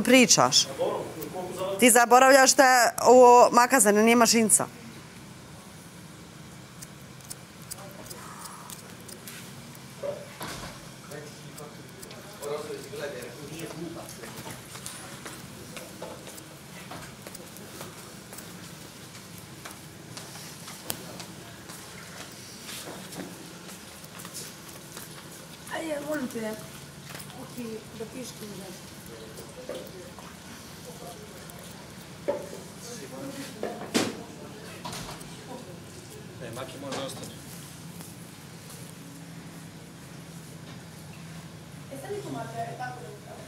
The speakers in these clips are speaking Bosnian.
pričaš? Ti zaboravljaš da je ovo makazane, nije mašinca. Ajde, molim te, da pišeš ti nešto. Maki može ostati. Jeste li tu mate, tako da upravo?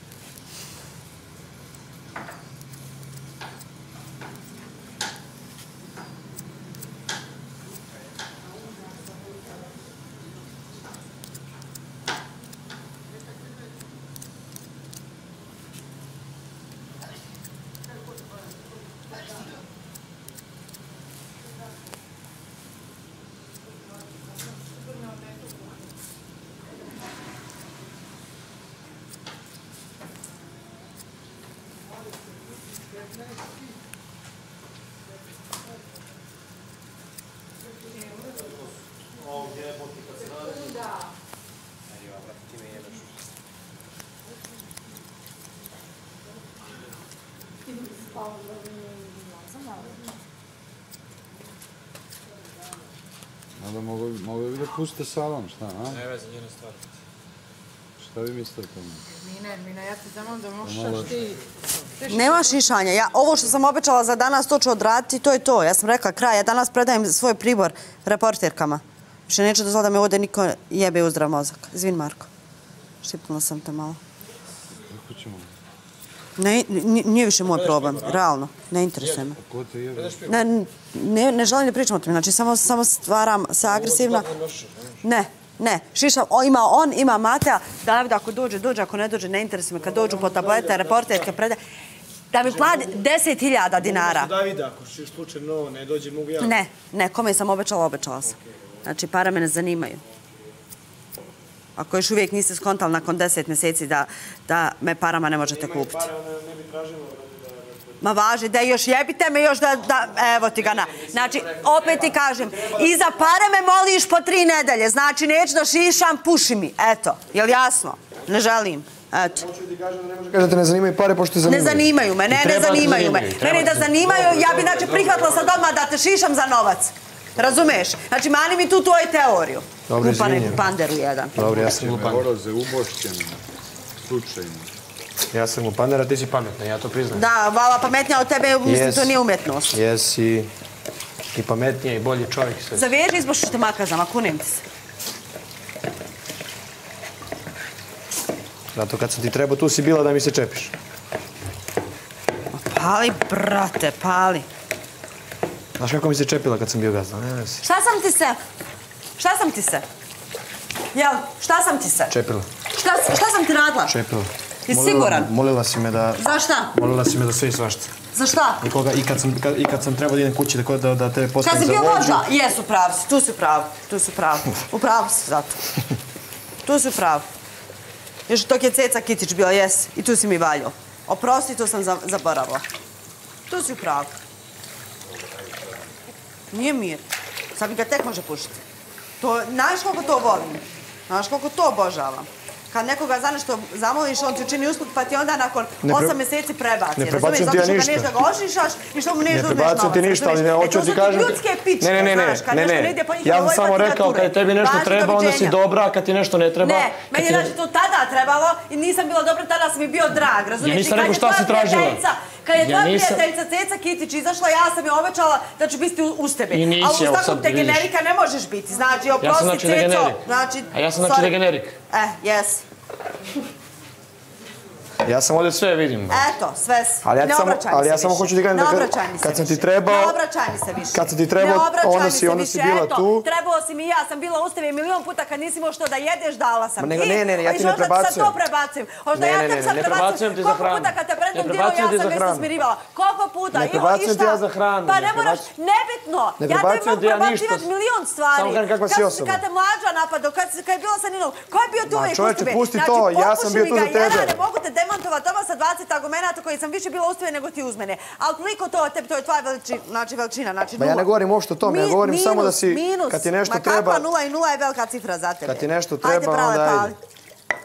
Ovdje je botika se radi. Da. Evo, brate, ti me jebeš. Ti bi spao da sam navrlo. Onda mogu bi da pustite salon, šta, a? Ne veze, njena stvar. Šta vi mislite o tome? Mina, ja ti zamam da možeš ti... Nema šišanja. Ovo što sam obećala za danas, to ću odraditi, to je to. Ja sam rekla kraj, ja danas predajem svoj pribor reporterkama. Više neću dozvoliti da me ovdje niko jebe u zdrav mozak. Izvin, Marko. Štipnula sam te malo. Kako ćemo? Nije više moj problem, realno. Ne interesuje me. Ko te jebe? Ne želim da pričam o tome. Znači, samo stvaram se agresivno. Ne. Šišam, ima on, ima Mateja. David, ako dođe, ako ne dođe, ne interesuje me. Kad dođu po tablete, reporterke, predaje. Da mi plati 10.000 dinara. Davida, ako ćeš slučajno ne dođe, mogu ja. Ne, kome sam obećala sam. Znači, para me ne zanimaju. Ako još uvijek niste skontali nakon 10 mjeseci da me parama ne možete kupiti. Para ne bi tražila. Ma važi, da još jebite me još da... Evo ti ga na... Znači, opet ti kažem, i za pare me moliš po 3 nedelje. Znači, neću da šišam, puši mi. Eto, jel jasno? Ne želim. Eto. Hoću ti kažem da ne može kažem da te ne zanimaju pare, pošto te zanimaju. Ne zanimaju me, ne zanimaju me. Mene da zanimaju, ja bi znači prihvatila sad odmah da te šišam za novac. Razumeš? Znači, mani mi tu tvoju teoriju. Dobro, izvinjam. Panderu jedan. Dobro, ja sam glupan. Oroze, ubošćeni. Slučajno. Ja sam glupan, a ti si pametna, ja to priznam. Da, vala pametnija od tebe, mislim, to nije umjetnost. Jesi i pametnija i bolji čovjek. Zaveži izboš što makazama, kunim ti se. Zato kad sam ti trebao, tu si bila da mi se čepiš. Pali, brate, pali. Znaš kako mi se čepila kad sam bio gazda? Šta sam ti se? Jel, šta sam ti se? Čepila. Šta sam ti radila? Čepila. Jesi siguran? Molila si me da... Za šta? Molila si me da sve i svašta. Za šta? I kad sam trebao da idem kući da te postavim Kad za si bio vođu. vođa? Jes, upravo si, tu si upravo. Upravo si zato. Tu si upravo. Još dok je Ceca Kitić bila, jes, i tu si mi valjao. Oprosti, to sam zaboravila. Tu si upravo. Nije mir. Sad mi ga tek može pušiti. Znaš koliko to volim? Znaš koliko to obožavam? Kad nekoga za nešto zamoliš, on ti učini usput, pa ti onda nakon 8 mjeseci prebaci. Ne prebacujem ti ja ništa. Zato što ga neš da ga ošišaš i što mu neš da uzmeš novac. Ne prebacujem ti ništa, ali ne hoću ti kažem... To su ljudske pičke, znaš, kad nešto ne ide po njih, ja sam samo rekao, kad je tebi nešto treba, onda si dobra, a kad ti nešto ne treba... Ne, meni je znači to tada trebalo i nisam bila dobra, tada sam mi bio drag, razumiješ? Ja nisam rekao šta si tražila. Kad je tvoja prijateljica Ceca Kitić izašla, ja sam je obećala da ću biti uz tebe. I nisi, a uz evo sad takvog te vidiš. generika ne možeš biti. Znači, oprosti Ceco. A ja sam znači degenerik. Jes. Ja sam ovdje sve vidim. Eto, sve si. Ali ja samo hoću ti kažem da kad sam ti trebao... Ne obraćaj mi se više. Kad sam ti trebao, onda si bila tu. Trebao si mi, ja sam bila uz tebe milion puta kad nisi imao što da jedeš, dala sam ti. Ne, ja ti ne prebacujem. Sad to prebacujem. Ne prebacujem ti za Franu. Koliko puta kad te jednom Ne dijelu ja prebacujem ti sam za ga isto hranu. smirivala. Koliko puta? Ne I prebacujem ti išla- ja za hranu, Pa ne ne moraš, prebacujem. nebitno. Ne Ja te prebacujem mogu ti ja ništa. prebacivati milion stvari. Samo kažem kakva si osoba. Kad te mlađa napadao, kad je bilo sa Ninom, ko je bio tu uvijek uz čovječe, tebe? pusti Znači, to, ja sam bio tu za popuši mi ga, tebe. ja ne mogu te demantovati ovo sa 20 argumenata koji sam više bila uz tebe nego ti uz mene. Ali toliko to od tebe, to je tvoja veličina, znači Ma ja ne govorim uopšte o tome, ja govorim samo da si, minus. kad ti nešto Ma treba, kakva 0 i 0 je velika cifra za tebe. kad ti nešto Hajde, treba, prale, onda pali. ajde.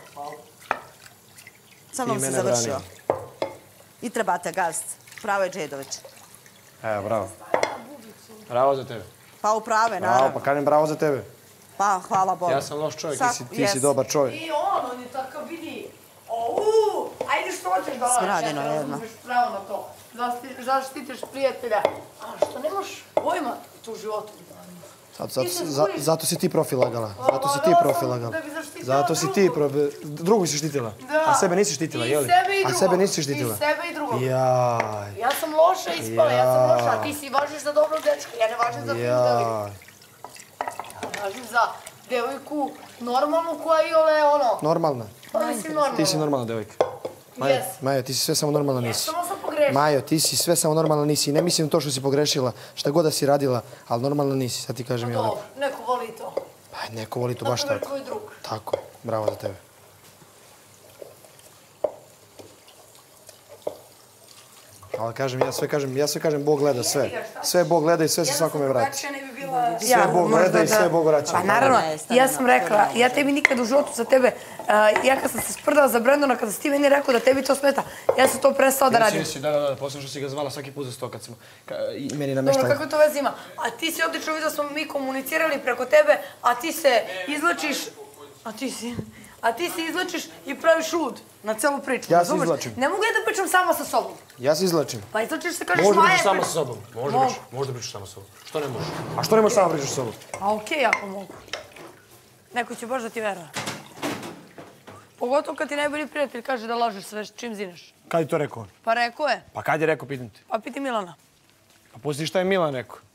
Sa mnom Ti si mene završio. brani. I trebate gast. Pravo je Džedović. Evo, bravo. Bravo za tebe. Pa u prave, Bravo, naravno. pa kažem bravo za tebe. Pa, hvala Bogu. Ja sam loš čovjek, ti si Jes. dobar čovjek. I on je takav, vidi. Ajde što hoćeš da Smradino čekaj, jedno. uzmeš pravo na to. Zaštitiš prijatelja. A što nemaš pojma tu životu? Zato si ti profil lagala. Zato si ti profil lagala. Da bi zaštitila Zato si ti drugu si štitila. A sebe nisi štitila, I jel? sebe i A drugog. sebe nisi štitila. I sebe i drugog. Jaj. Ja sam loša ispala, ja sam loša, a ti si važiš za dobrog dečka, ja ne važim za film devojku. Jaj. Ja važim za devojku normalnu koja je ono... Normalna. Pa mislim normalna. Ti si normalna devojka. Jes. Majo, ti si sve samo normalna nisi. Samo sam pogrešila. Majo, ti si sve samo normalna nisi. Ne mislim to što si pogrešila, šta god da si radila, ali normalna nisi, sad ti kažem ja lepo. Dobro, neko voli to. Pa neko voli to baš Naprimjer, tako. tvoj drug. Tako je, bravo za tebe. Ali ja sve kažem, Bog gleda sve. Sve Bog gleda i sve se svakome vrati. Ja ne bi bila... Sve Bog gleda i sve Bog vraća. Pa naravno, ja sam rekla, ja tebi nikad u životu za tebe, ja kad sam se sprdala za Brendona, kada si ti meni rekao da tebi to smeta, ja sam to prestala da radim. Da, posebno što si ga zvala svaki put za sto kad smo i meni Dobro, nameštala. kakve to veze ima? A ti si odlično vidio da smo mi komunicirali preko tebe, a ti se izvlačiš... A ti se izvlačiš i praviš lud na celu priču. Ja se razumeš? izvlačim. Ne mogu ja da pričam sama sa sobom. Ja se izvlačim. Pa izvlačiš se, kažeš Možda Maja pričaš sama priča. sa sobom. Mogu. Možda pričaš sama sa sobom. Što ne možeš? A što ne možeš sama pričaš sa sobom? A okej, ako mogu. Neko će baš da ti veruje. Pogotovo kad ti najbolji prijatelj kaže da lažeš sve čim zineš. Kad je to rekao on? Pa rekao je. Pa kad je rekao, pitam te? Pa piti Milana. Pa pusti šta je Milan rekao.